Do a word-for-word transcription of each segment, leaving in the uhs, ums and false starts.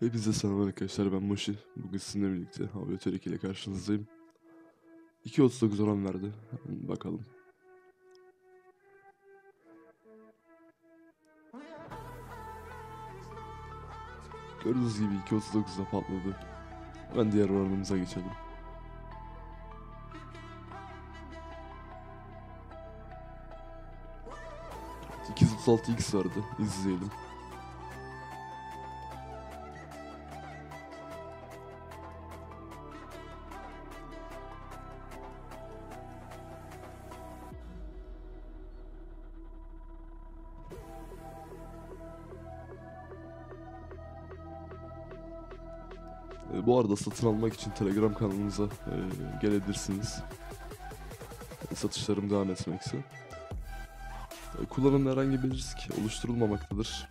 Hepinize selam arkadaşlar, ben Moşi. Bugün sizinle birlikte Aviator iki ile karşınızdayım. iki otuz dokuz oran verdi. Hemen bakalım. Gördüğünüz gibi iki otuz dokuzda patladı. Hemen diğer oranımıza geçelim. iki yüz otuz altı x vardı. İzleyelim. E, bu arada satın almak için Telegram kanalımıza e, gelebilirsiniz. E, satışlarım devam etmekse. E, kullanımda herhangi bir risk oluşturulmamaktadır.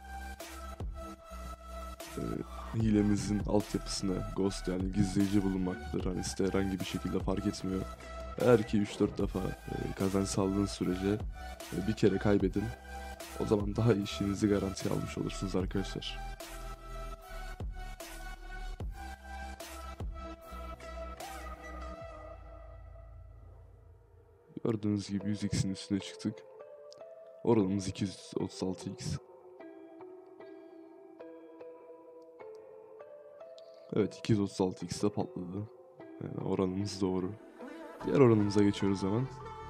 E, hilemizin altyapısına Ghost, yani gizleyici bulunmaktadır. Hani site herhangi bir şekilde fark etmiyor. Eğer ki üç dört defa e, kazanç sağladığınız sürece e, bir kere kaybedin. O zaman daha iyi işinizi garantiye almış olursunuz arkadaşlar. Gördüğünüz gibi yüz x'in üstüne çıktık. Oranımız iki yüz otuz altı x. Evet, iki yüz otuz altı x'de patladı. Yani oranımız doğru. Diğer oranımıza geçiyoruz hemen.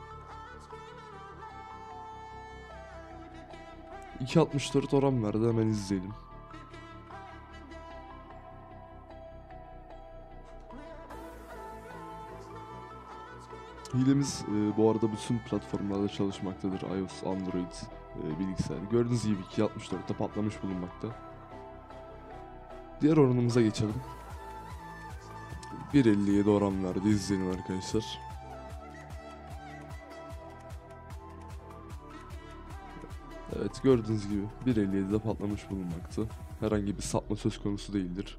iki altmış dört oran verdi, hemen izleyelim. Hilemiz e, bu arada bütün platformlarda çalışmaktadır. iOS, Android, e, bilgisayar. Gördüğünüz gibi iki altmış dörtte patlamış bulunmakta. Diğer oranımıza geçelim. bir elli yedi oran verdi. İzleyelim arkadaşlar. Evet, gördüğünüz gibi bir elli yedide patlamış bulunmakta. Herhangi bir sapma söz konusu değildir.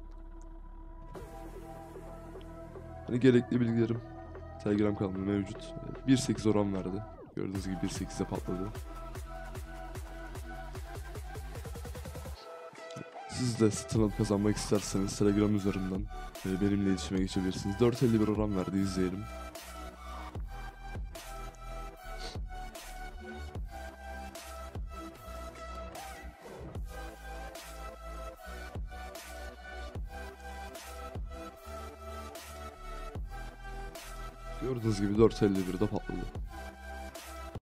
Hani gerekli bilgilerim Telegram kanalımda mevcut. bir virgül sekiz oran verdi. Gördüğünüz gibi bir virgül sekizde patladı. Siz de satın alıp kazanmak isterseniz Telegram üzerinden benimle iletişime geçebilirsiniz. dört virgül elli bir oran verdi, izleyelim. Gördüğünüz gibi dört virgül elli birde patladı.